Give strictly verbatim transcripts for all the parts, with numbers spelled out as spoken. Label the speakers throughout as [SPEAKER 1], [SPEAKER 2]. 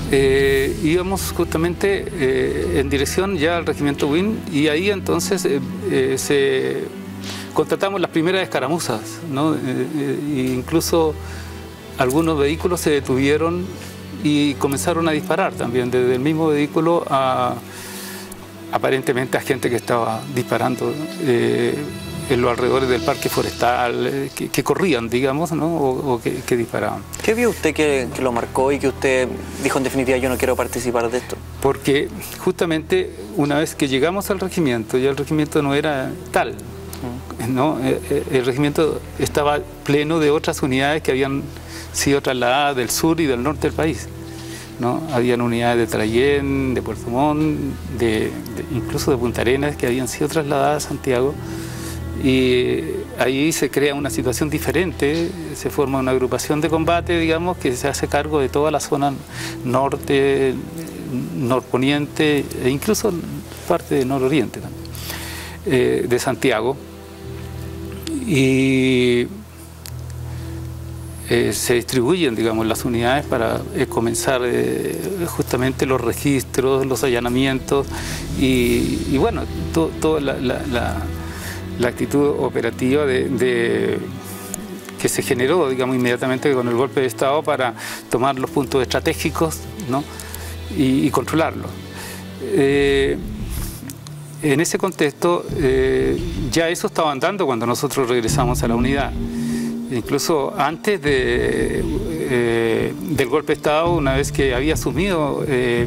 [SPEAKER 1] eh, íbamos justamente eh, en dirección ya al regimiento Win, y ahí entonces eh, eh, se contratamos las primeras escaramuzas, ¿no? Eh, eh, incluso algunos vehículos se detuvieron y comenzaron a disparar también desde el mismo vehículo a aparentemente a gente que estaba disparando eh, en los alrededores del parque forestal, eh, que, que corrían, digamos, ¿no? o, o que, que disparaban.
[SPEAKER 2] ¿Qué vio usted que, que lo marcó y que usted dijo en definitiva yo no quiero participar de esto?
[SPEAKER 1] Porque justamente una vez que llegamos al regimiento, ya el regimiento no era tal, ¿no? El regimiento estaba pleno de otras unidades que habían sido trasladadas del sur y del norte del país, ¿no? Habían unidades de Trayén, de Puerto Montt, de, de, incluso de Punta Arenas, que habían sido trasladadas a Santiago, y ahí se crea una situación diferente, se forma una agrupación de combate, digamos, que se hace cargo de toda la zona norte, norponiente e incluso parte de nororiente también, eh, de Santiago. Y eh, se distribuyen, digamos, las unidades para eh, comenzar eh, justamente los registros, los allanamientos y, y bueno, to, toda la, la, la, la actitud operativa de, de, que se generó, digamos, inmediatamente con el golpe de Estado para tomar los puntos estratégicos, ¿no? y, y controlarlos. Eh, En ese contexto, eh, ya eso estaba andando cuando nosotros regresamos a la unidad. Incluso antes de, eh, del golpe de Estado, una vez que había asumido eh,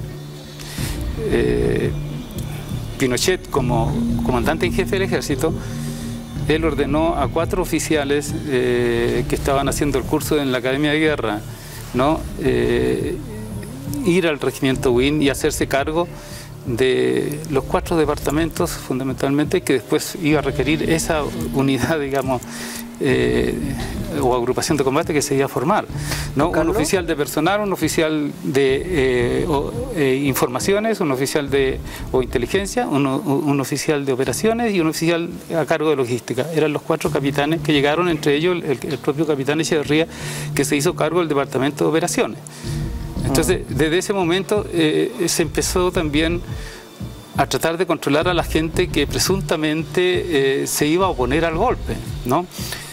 [SPEAKER 1] eh, Pinochet como comandante en jefe del ejército, él ordenó a cuatro oficiales eh, que estaban haciendo el curso en la Academia de Guerra, ¿no? eh, ir al regimiento Win y hacerse cargo de los cuatro departamentos fundamentalmente que después iba a requerir esa unidad, digamos, eh, o agrupación de combate que se iba a formar, ¿no? Un oficial de personal, un oficial de eh, o, eh, informaciones, un oficial de o inteligencia, un, un oficial de operaciones y un oficial a cargo de logística. Eran los cuatro capitanes que llegaron, entre ellos el, el propio capitán Echeverría, que se hizo cargo del departamento de operaciones. Entonces, desde ese momento eh, se empezó también a tratar de controlar a la gente que presuntamente eh, se iba a oponer al golpe, ¿no?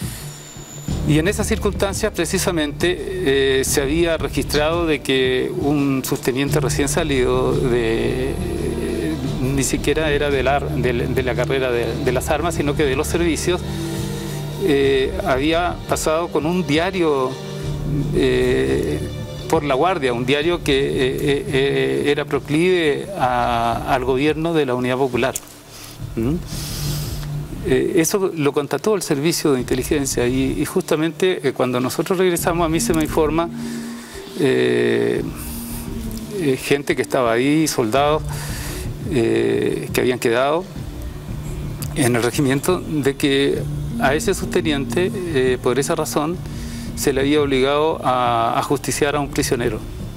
[SPEAKER 1] Y en esas circunstancias, precisamente, eh, se había registrado de que un subteniente recién salido, de, eh, ni siquiera era de la, de, de la carrera de, de las armas, sino que de los servicios, eh, había pasado con un diario eh, por La Guardia, un diario que eh, eh, era proclive a, al gobierno de la Unidad Popular. ¿Mm? Eh, eso lo constató el servicio de inteligencia y, y justamente eh, cuando nosotros regresamos a mí se me informa eh, eh, gente que estaba ahí, soldados eh, que habían quedado en el regimiento, de que a ese subteniente, eh, por esa razón, se le había obligado a, a justiciar a un prisionero.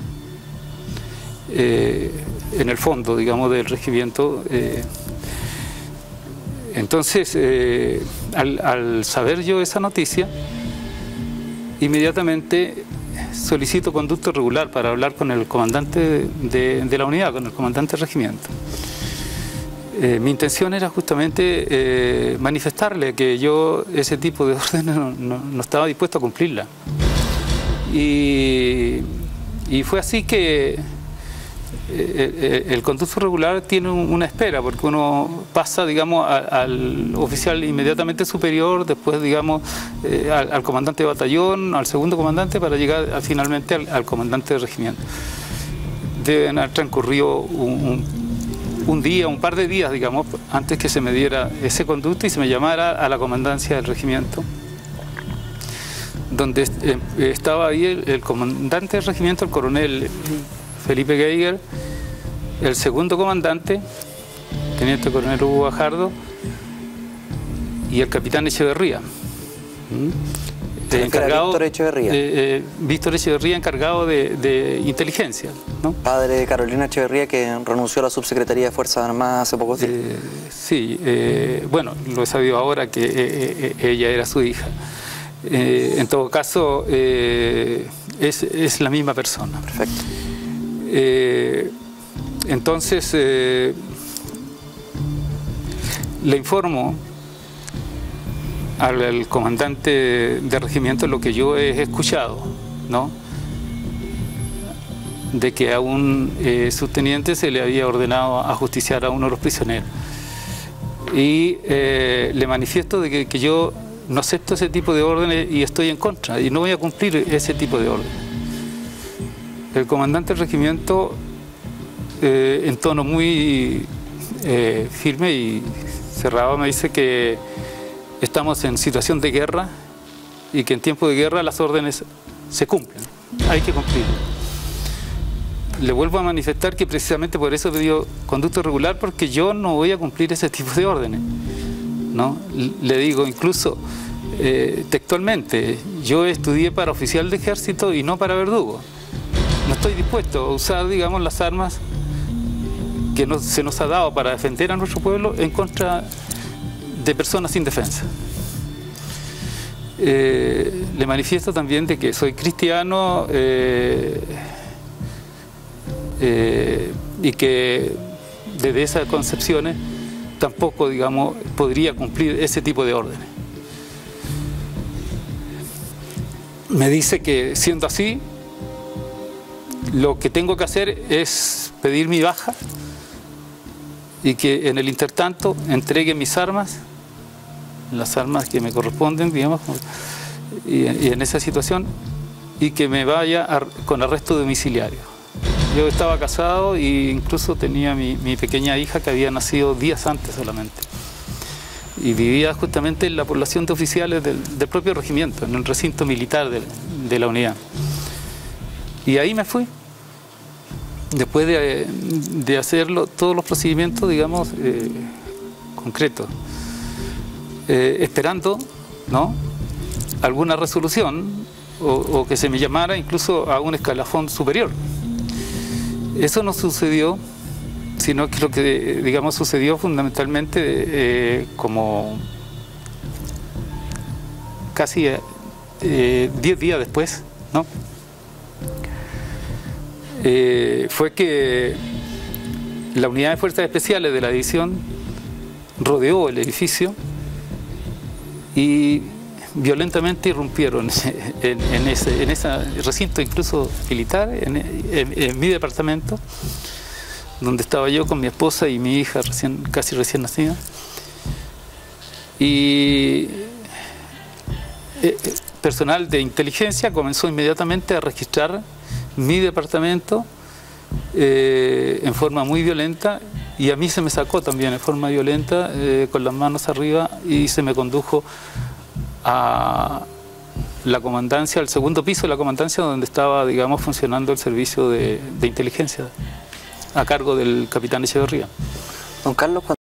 [SPEAKER 1] Eh, en el fondo, digamos, del regimiento. Eh, entonces, eh, al, al saber yo esa noticia, inmediatamente solicito conducto regular para hablar con el comandante de, de la unidad, con el comandante del regimiento. Eh, mi intención era justamente eh, manifestarle que yo ese tipo de órdenes no, no, no estaba dispuesto a cumplirla. Y, y fue así que eh, el conducto regular tiene una espera, porque uno pasa, digamos, a, al oficial inmediatamente superior, después, digamos, eh, al, al comandante de batallón, al segundo comandante, para llegar a, finalmente al, al comandante de regimiento. Deben haber transcurrido un, un un día, un par de días, digamos, antes que se me diera ese conducto y se me llamara a la comandancia del regimiento, donde eh, estaba ahí el, el comandante del regimiento, el coronel Felipe Geiger, el segundo comandante, teniente coronel Hugo Bajardo, y el capitán Echeverría. ¿Mm? Eh, encargado,
[SPEAKER 2] Víctor Echeverría.
[SPEAKER 1] Eh, eh, Víctor Echeverría, encargado de, de inteligencia, ¿no?
[SPEAKER 2] Padre de Carolina Echeverría, que renunció a la subsecretaría de Fuerzas Armadas hace poco tiempo.
[SPEAKER 1] Eh, sí, eh, bueno, lo he sabido ahora que eh, eh, ella era su hija. Eh, en todo caso, eh, es, es la misma persona.
[SPEAKER 2] Perfecto.
[SPEAKER 1] Eh, entonces, eh, le informo al, al comandante de regimiento lo que yo he escuchado, ¿no? De que a un eh, subteniente se le había ordenado ajusticiar a uno de los prisioneros. Y eh, le manifiesto de que, que yo no acepto ese tipo de órdenes y estoy en contra, y no voy a cumplir ese tipo de órdenes. El comandante del regimiento, eh, en tono muy eh, firme y cerrado, me dice que estamos en situación de guerra y que en tiempo de guerra las órdenes se cumplen, hay que cumplir. Le vuelvo a manifestar que precisamente por eso pidió conducta regular, porque yo no voy a cumplir ese tipo de órdenes, ¿no? Le digo incluso eh, textualmente, yo estudié para oficial de ejército y no para verdugo. No estoy dispuesto a usar, digamos, las armas que nos, se nos ha dado para defender a nuestro pueblo en contra de personas sin defensa. Eh, le manifiesto también de que soy cristiano eh, eh, y que desde esas concepciones tampoco, digamos, podría cumplir ese tipo de órdenes. Me dice que siendo así, lo que tengo que hacer es pedir mi baja y que en el intertanto entregue mis armas, las armas que me corresponden, digamos, y, y en esa situación, y que me vaya a, con arresto domiciliario. Yo estaba casado e incluso tenía mi, mi pequeña hija que había nacido días antes solamente. Y vivía justamente en la población de oficiales del, del propio regimiento, en el recinto militar de, de la unidad. Y ahí me fui. Después de, de hacerlo, todos los procedimientos, digamos, eh, concretos, eh, esperando, ¿no?, alguna resolución o, o que se me llamara incluso a un escalafón superior. Eso no sucedió, sino que lo que, digamos, sucedió fundamentalmente eh, como casi diez eh, días después, ¿no? Eh, fue que la unidad de fuerzas especiales de la división rodeó el edificio y violentamente irrumpieron en, en, ese, en ese recinto incluso militar, en, en, en mi departamento, donde estaba yo con mi esposa y mi hija recién, casi recién nacida. Y eh, personal de inteligencia comenzó inmediatamente a registrar mi departamento eh, en forma muy violenta, y a mí se me sacó también en forma violenta eh, con las manos arriba, y se me condujo a la comandancia, al segundo piso de la comandancia, donde estaba, digamos, funcionando el servicio de, de inteligencia a cargo del capitán Echeverría.
[SPEAKER 2] Don Carlos,